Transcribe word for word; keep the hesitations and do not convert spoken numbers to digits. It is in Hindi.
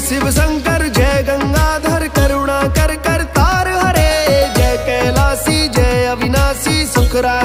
शिव शंकर जय गंगाधर करुणा कर कर तार हरे, जय कैलासी जय अविनाशी सुखरा